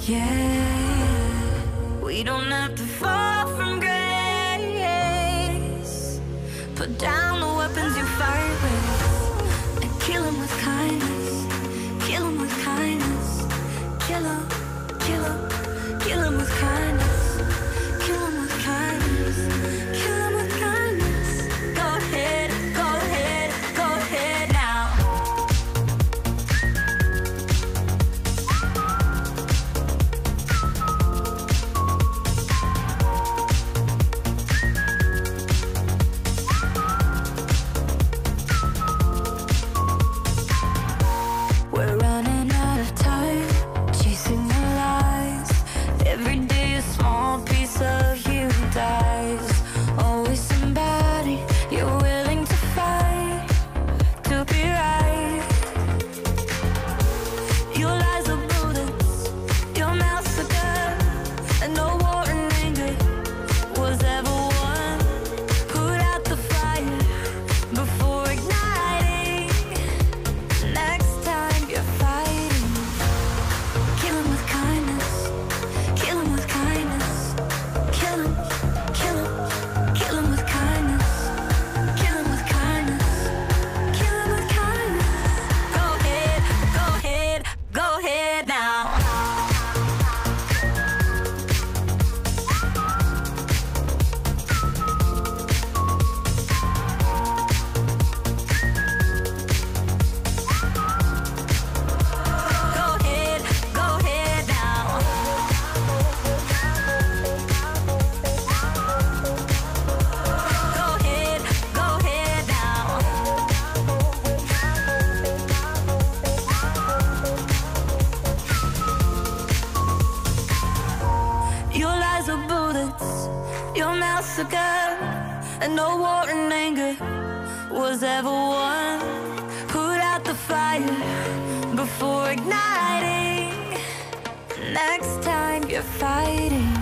Yeah, we don't have to fall from grace. Put down the weapons you fight with and kill 'em with kindness. Kill 'em with kindness. Kill 'em, kill 'em, kill 'em with kindness. Kill 'em with kindness. Kill 'em with kindness. Go ahead, go ahead, go ahead now. We're running out of time, chasing the lies. Every day a small piece of you dies. Always somebody you're willing to fight to be right. Your lies are bullets, your mouth's a gun, and no war and anger was ever won. Put out the fire before igniting. Next time you're fighting, kill 'em with kindness. Kill 'em with kindness. Kill 'em, kill 'em, kill 'em with kindness. Kill 'em with kindness. Kill 'em with kindness. Go ahead, go ahead, go ahead now. Go ahead, go ahead now. Go ahead, go ahead now. Your lies are bullets, your mouth's a gun, and no war and anger was ever won. Put out the fire before igniting. Next time you're fighting,